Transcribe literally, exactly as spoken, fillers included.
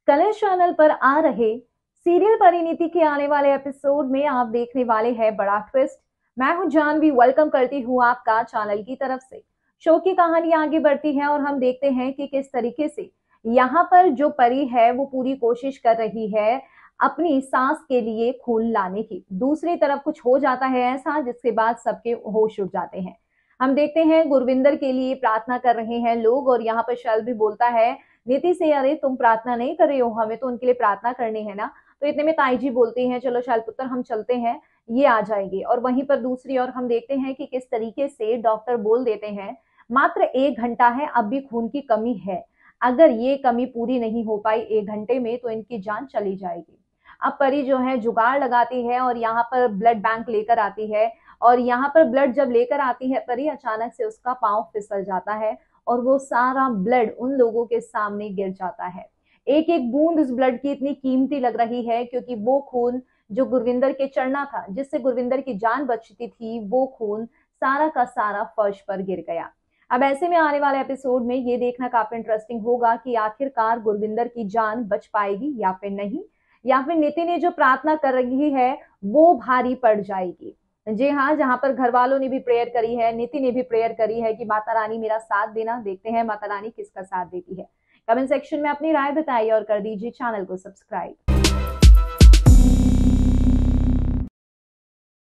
Colors channel पर आ रहे serial Parineeti के आने वाले एपिसोड में आप देखने वाले हैं बड़ा ट्विस्ट। मैं हूं जानवी, वेलकम करती हूं आपका चैनल की तरफ से। शो की कहानी आगे बढ़ती है और हम देखते हैं कि किस तरीके से यहाँ पर जो परी है वो पूरी कोशिश कर रही है अपनी सास के लिए खून लाने की। दूसरी तरफ कुछ हो जाता है ऐसा जिसके बाद सबके होश उड़ जाते हैं। हम देखते हैं गुरविंदर के लिए प्रार्थना कर रहे हैं लोग और यहाँ पर शैल भी बोलता है नीति से, अरे तुम प्रार्थना नहीं कर रही हो, हमें तो उनके लिए प्रार्थना करनी है ना। तो इतने में ताई जी बोलती हैं चलो शैलपुत्र हम चलते हैं, ये आ जाएंगे। और वहीं पर दूसरी ओर हम देखते हैं कि किस तरीके से डॉक्टर बोल देते हैं मात्र एक घंटा है, अब भी खून की कमी है, अगर ये कमी पूरी नहीं हो पाई एक घंटे में तो इनकी जान चली जाएगी। अब परी जो है जुगाड़ लगाती है और यहाँ पर ब्लड बैंक लेकर आती है और यहाँ पर ब्लड जब लेकर आती है परी, अचानक से उसका पांव फिसल जाता है और वो सारा ब्लड उन लोगों के सामने गिर जाता है। एक एक बूंद उस ब्लड की इतनी कीमती लग रही है क्योंकि वो खून जो गुरविंदर के चढ़ना था, जिससे गुरविंदर की जान बचती थी, वो खून सारा का सारा फर्श पर गिर गया। अब ऐसे में आने वाले एपिसोड में ये देखना काफी इंटरेस्टिंग होगा कि आखिरकार गुरविंदर की जान बच पाएगी या फिर नहीं, या फिर नीति ने जो प्रार्थना कर रही है वो भारी पड़ जाएगी। जी हाँ, जहां पर घर वालों ने भी प्रेयर करी है, नीति ने भी प्रेयर करी है कि माता रानी मेरा साथ देना। देखते हैं माता रानी किसका साथ देती है। कमेंट सेक्शन में अपनी राय बताइए और कर दीजिए चैनल को सब्सक्राइब।